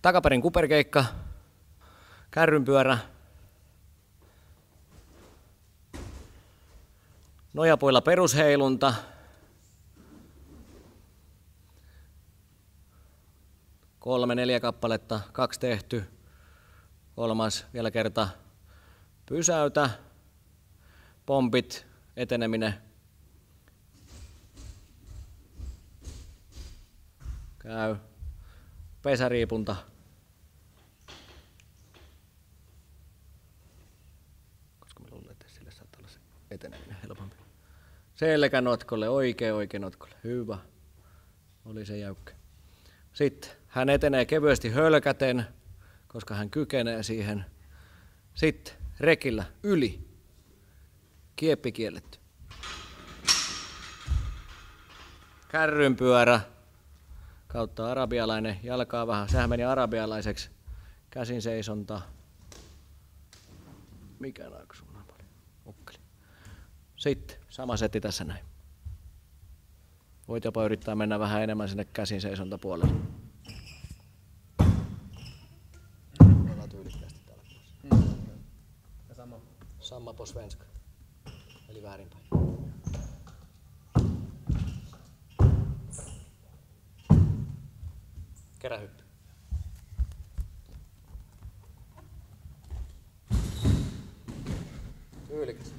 Takaperin kuperkeikka, kärrynpyörä, nojapuilla perusheilunta, kolme, neljä kappaletta, 2 tehty, 3 vielä kerta pysäytä, pompit, eteneminen, käy, pesäriipunta, koska mä luulen, että sille saattaa olla se eteneminen helpompi. Selkänotkolle, oikein notkolle, hyvä, oli se jäykkä. Sitten hän etenee kevyesti hölkäten, koska hän kykenee siihen. Sitten rekillä yli, kieppi kielletty. Kärrynpyörä kautta arabialainen, jalkaa vähän, sehän meni arabialaiseksi, käsin seisonta. Mikä naksu on paljon? Ukkeli. Sitten sama setti tässä näin. Voit jopa yrittää mennä vähän enemmän sinne käsin seisonta puolelle. Ollaan tyylikkäästi täällä pois. Ja sama. Samma på svenska. Eli väärinpäin. Kerähyppy. Tyylikäs.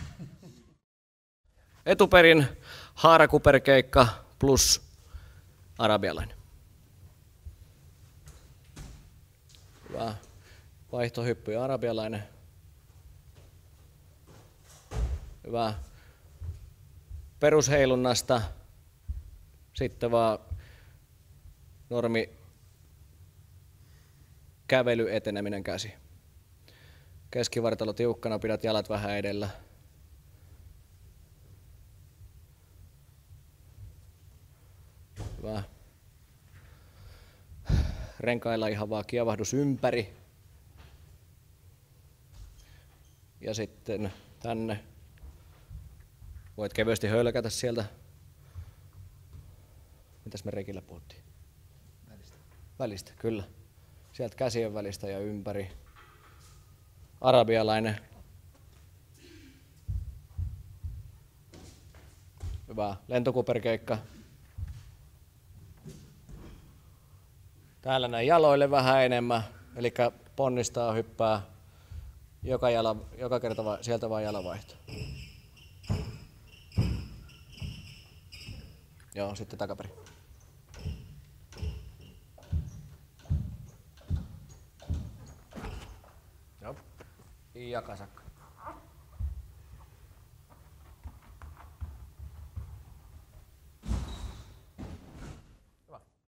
Etuperin haarakuperkeikka plus arabialainen. Hyvä. Vaihtohyppy ja arabialainen. Hyvä. Perusheilunnasta. Sitten vaan normi kävely, eteneminen, käsi. Keskivartalo tiukkana, pidät jalat vähän edellä. Hyvä. Renkailla ihan vaan kievahdus ympäri. Ja sitten tänne. Voit kevyesti hölkätä sieltä. Mitäs me rekillä puhuttiin? Välistä. Välistä, kyllä. Sieltä käsien välistä ja ympäri. Arabialainen. Hyvä. Lentokuperkeikka. Täällä näin jaloille vähän enemmän. Eli ponnistaa, hyppää. Joka kerta sieltä vaan jalanvaihto. Joo, sitten takaperin. Joo. Ja kasakka.